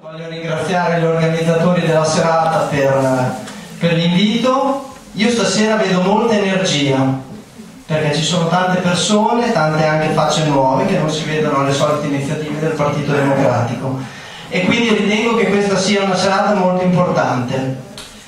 Voglio ringraziare gli organizzatori della serata per l'invito. Io stasera vedo molta energia, perché ci sono tante persone, tante anche facce nuove che non si vedono alle solite iniziative del Partito Democratico, e quindi ritengo che questa sia una serata molto importante.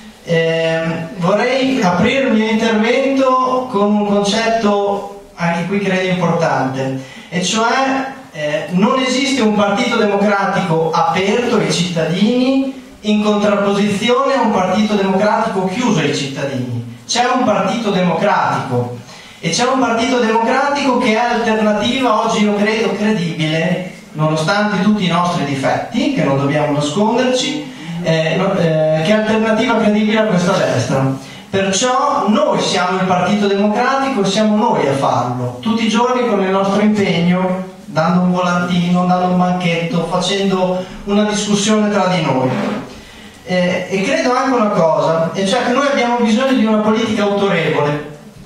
Vorrei aprire il mio intervento con un concetto anche qui credo importante, e cioè non esiste un Partito Democratico aperto ai cittadini in contrapposizione a un Partito Democratico chiuso ai cittadini. C'è un Partito Democratico, e c'è un Partito Democratico che è alternativa, oggi io credo credibile, nonostante tutti i nostri difetti, che non dobbiamo nasconderci, che è alternativa credibile a questa destra. Perciò noi siamo il Partito Democratico e siamo noi a farlo, tutti i giorni con il nostro impegno, dando un volantino, dando un banchetto, facendo una discussione tra di noi. E credo anche una cosa, e cioè che noi abbiamo bisogno di una politica autorevole,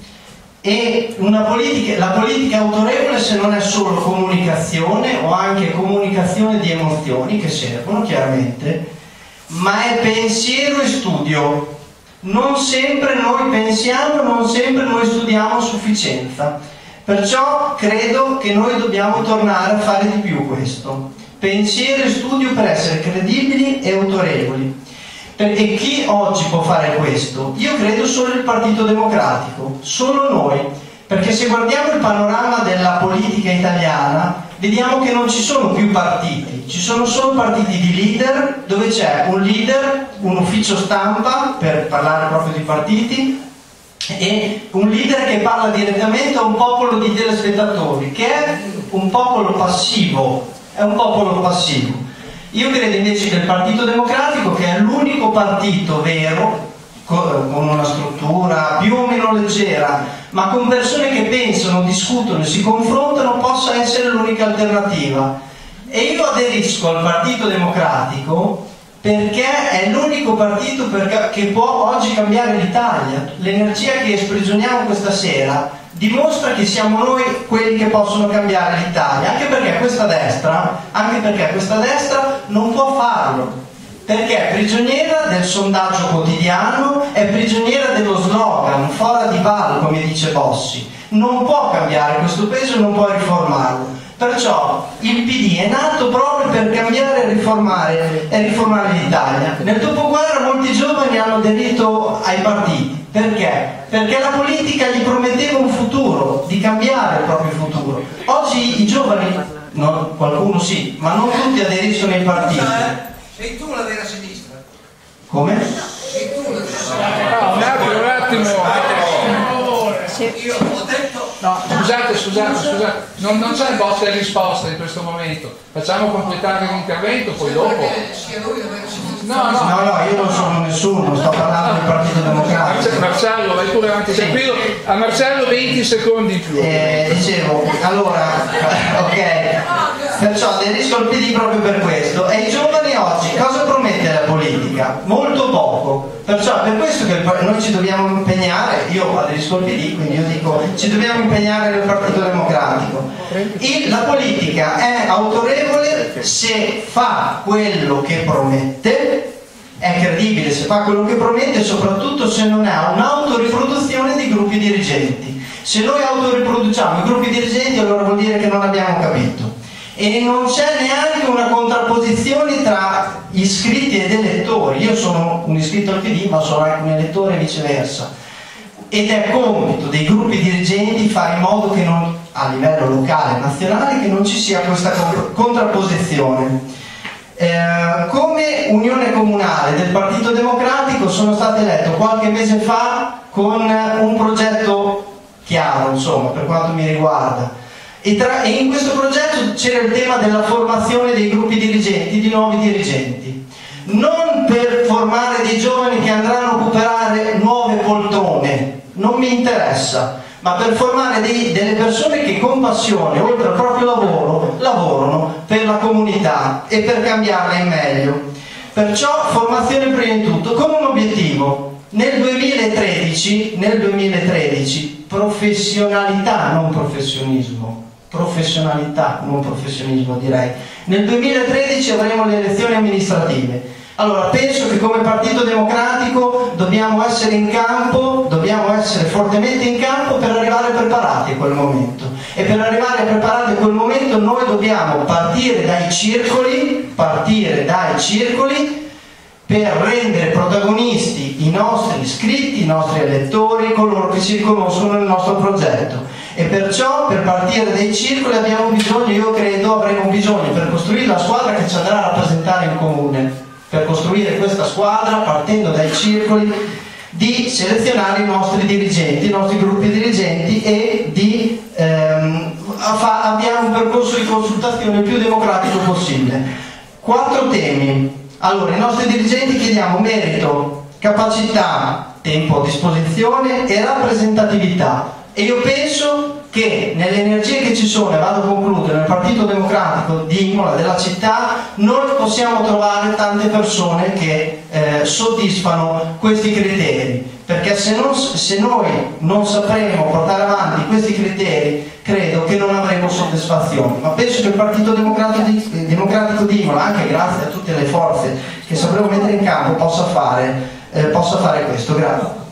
e la politica autorevole, se non è solo comunicazione o anche comunicazione di emozioni, che servono chiaramente, ma è pensiero e studio. Non sempre noi pensiamo, non sempre noi studiamo a sufficienza. Perciò credo che noi dobbiamo tornare a fare di più questo. Pensiero e studio per essere credibili e autorevoli. E chi oggi può fare questo? Io credo solo il Partito Democratico, solo noi. Perché se guardiamo il panorama della politica italiana, vediamo che non ci sono più partiti, ci sono solo partiti di leader, dove c'è un leader, un ufficio stampa, per parlare proprio di partiti, e un leader che parla direttamente a un popolo di telespettatori, che è un popolo passivo, è un popolo passivo. Io credo invece che il Partito Democratico, che è l'unico partito vero, con una struttura più o meno leggera, ma con persone che pensano, discutono e si confrontano, possa essere l'unica alternativa. E io aderisco al Partito Democratico perché è l'unico partito che può oggi cambiare l'Italia. L'energia che esprigioniamo questa sera dimostra che siamo noi quelli che possono cambiare l'Italia, anche perché questa destra non può farlo, perché è prigioniera del sondaggio quotidiano, è prigioniera dello slogan fora di Val, come dice Bossi. Non può cambiare questo paese, non può riformarlo. Perciò il PD è nato proprio per cambiare e riformare l'Italia. Nel dopoguerra molti giovani hanno aderito ai partiti. Perché? Perché la politica gli prometteva un futuro, di cambiare il proprio futuro. Oggi i giovani, qualcuno sì, ma non tutti aderiscono ai partiti. Sei tu la vera sinistra. Come? Sei tu la vera sinistra. Un attimo. Io ho detto... No, scusate, non c'è il botta e risposta in questo momento. Facciamo completare l'intervento, poi dopo. Sia lui la vera sinistra. No, io non sono nessuno, sto parlando del Partito Democratico. Marcello, vai pure avanti. Sì. A Marcello 20 secondi in più. Dicevo, allora, ok, perciò aderisco al PD proprio per questo. E i giovani oggi cosa promette la politica? Molto poco. Perciò per questo che noi ci dobbiamo impegnare, io aderisco al PD, quindi io dico, ci dobbiamo impegnare nel Partito Democratico. E la politica è autorevole se fa quello che promette, è credibile se fa quello che promette, e soprattutto se non ha un'autoriproduzione di gruppi dirigenti. Se noi autoriproduciamo i gruppi dirigenti, allora vuol dire che non abbiamo capito. E non c'è neanche una contrapposizione tra iscritti ed elettori. Io sono un iscritto al PD, ma sono anche un elettore e viceversa. Ed è compito dei gruppi dirigenti fare in modo che a livello locale e nazionale che non ci sia questa contrapposizione. Come Unione Comunale del Partito Democratico sono stato eletto qualche mese fa con un progetto chiaro, insomma, per quanto mi riguarda. E in questo progetto c'era il tema della formazione dei gruppi dirigenti, di nuovi dirigenti. Non per formare dei giovani che andranno a occupare nuove poltrone, non mi interessa, ma per formare delle persone che con passione, oltre al proprio lavoro, lavorano per la comunità e per cambiarla in meglio. Perciò formazione prima di tutto, con un obiettivo. Nel 2013, professionalità, non professionismo. professionalità, non professionismo direi. Nel 2013 avremo le elezioni amministrative. Allora penso che come Partito Democratico dobbiamo essere in campo, dobbiamo essere fortemente in campo per arrivare preparati a quel momento. E per arrivare preparati a quel momento noi dobbiamo partire dai circoli per rendere protagonisti i nostri iscritti, i nostri elettori, coloro che si riconoscono nel nostro progetto. E perciò per partire dai circoli abbiamo bisogno, io credo, avremo bisogno per costruire la squadra che ci andrà a rappresentare in comune, per costruire questa squadra partendo dai circoli, di selezionare i nostri dirigenti, i nostri gruppi dirigenti e di avviare un percorso di consultazione il più democratico possibile. 4 temi. Allora, i nostri dirigenti chiediamo merito, capacità, tempo a disposizione e rappresentatività. E io penso che nelle energie che ci sono, e vado a concludere, nel Partito Democratico di Imola, della città, noi possiamo trovare tante persone che soddisfano questi criteri, perché se noi non sapremo portare avanti questi criteri, credo che non avremo soddisfazione. Ma penso che il Partito Democratico di Imola, anche grazie a tutte le forze che sapremo mettere in campo, possa fare questo. Grazie.